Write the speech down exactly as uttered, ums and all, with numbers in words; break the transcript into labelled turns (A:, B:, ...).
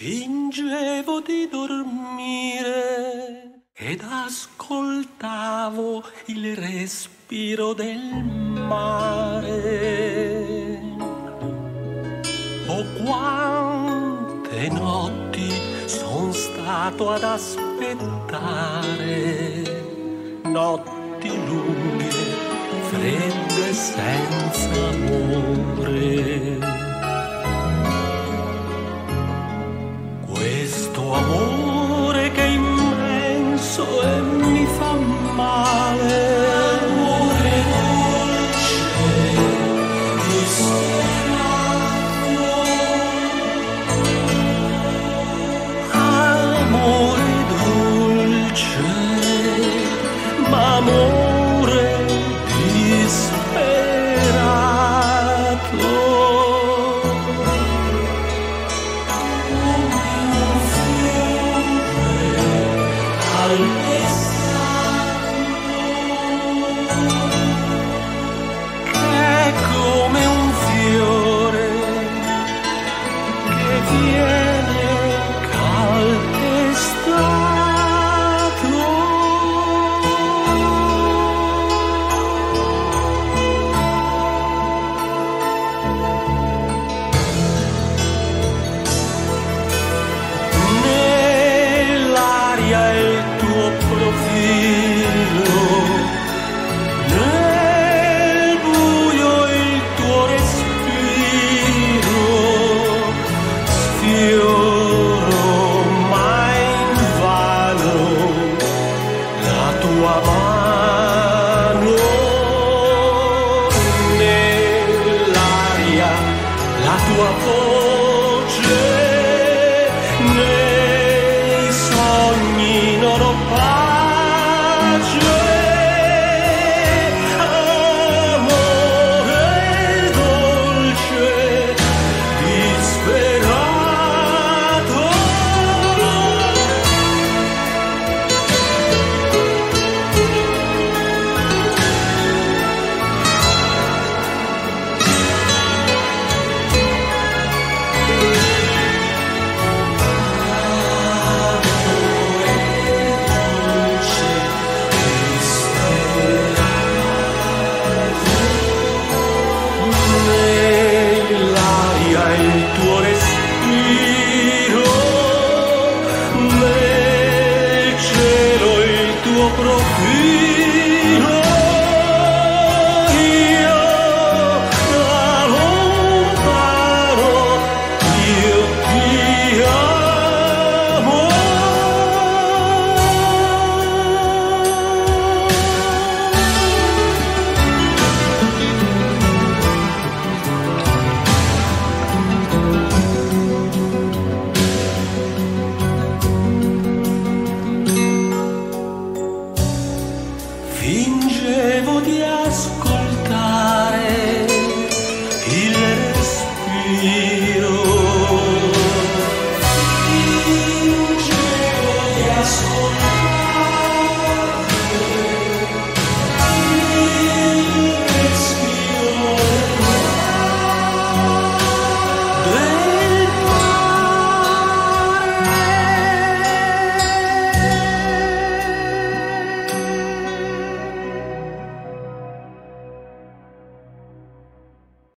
A: Fingevo di dormire ed ascoltavo il respiro del mare. Oh, quante notti son stato ad aspettare, notti lunghe, fredde, senza amore. Questo amore che è immenso e mi fa male. Amore dolce, disperato. Amore dolce, ma amore disperato.
B: La tua voce